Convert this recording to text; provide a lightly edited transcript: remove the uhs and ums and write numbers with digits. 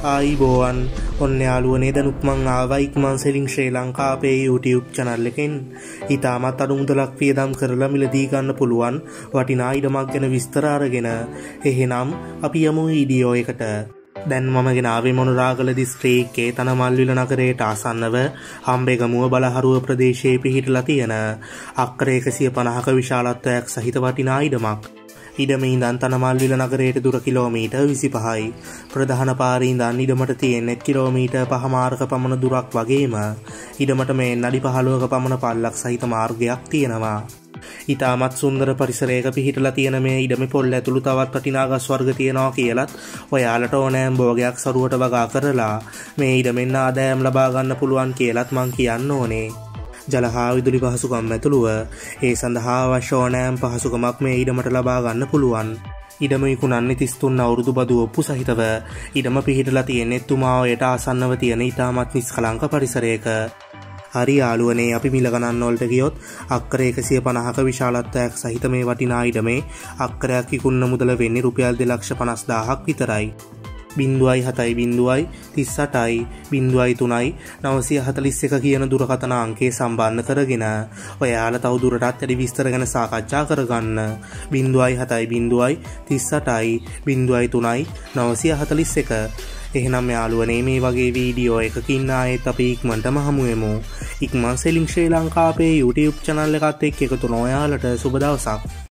ආයිබෝවන් ඔන්න යාළුවනේ දැනුත් මං ආවා ඉක්මන් සෙලින් ශ්‍රී ලංකා අපේ YouTube channel එකෙන් ඉතාමත් අඩු මුදලක් වියදම් කරලා මිලදී ගන්න පුළුවන් වටිනා ඉඩමක් ගැන විස්තර අරගෙන එහෙනම් අපි යමු වීඩියෝ එකට. දැන් මම ගෙනාවේ මොනරාගල දිස්ත්‍රික්කයේ තනමල්විල නගරයට ආසන්නව හම්බෙගමුව බලහරුව ප්‍රදේශයේ පිහිටලා තියෙන අක්කර 150ක විශාලත්වයක් සහිත වටිනා ඉඩමක්. ඉඩමේ ඉඳන් තනමල්විල නගරයට දුර කිලෝමීටර් 25යි. ප්‍රධාන පාරේ ඉඳන් ඉඩමට තියෙන්නේ කිලෝමීටර් 5මාරක පමණ දුරක් වගේම ඉඩමට මේන් අඩි 15ක පමණ පල්ලක් සහිත මාර්ගයක් තියෙනවා. ඉතාමත් සුන්දර පරිසරයක පිහිටලා තියෙන මේ ඉඩමේ පොල් ඇතුළු තවත් වටිනා ගස් වර්ග තියෙනවා කියලත් ඔයාලට ඕනෑම භෝගයක් සරුවට වගා කරලා මේ ඉඩමෙන් ආදායම් ලබා ගන්න පුළුවන් කියලත් මං කියන්න ඕනේ. ජල හා විදුලි පහසුකම් ඇතුළුව ඒ සඳහා අවශ්‍ය ඕනෑම පහසුකමක් මේ ඉඩමට ලබා ගන්න පුළුවන්. ඉඩම විකුණන්නේ 33 අවුරුදු බදු ඔප්පු සහිතව. ඉඩම පිහිටලා තියෙන්නේ තුමාවයට ආසන්නව තියෙන ඉතාමත් නිස්කලංක පරිසරයක. හරි යාළුවනේ අපි මිල ගණන් වලට ගියොත් අක්කර 150ක විශාලත්වයක් සහිත මේ වටිනා ඉඩමේ අක්කරයක් විකුණන මුදල වෙන්නේ රුපියල් 2,50,000ක් විතරයි. 0.738.0.3.941 කියන දුරකථන අංකය සම්බන්ධ කරගෙන ඔයාලා තව දුරටත් වැඩි විස්තර ගැන සාකච්ඡා කරගන්න. 0.7.3.941. එහෙනම් යාළුවනේ මේ වගේ වීඩියෝ එකකින් ආයෙත් අපි ඉක්මනටම හමු වෙමු. ඉක්මන් සෙලින් ශ්‍රී ලංකා අපේ YouTube channel එකත් එක්ක එකතු වෙන ඔයාලට සුබ දවසක්.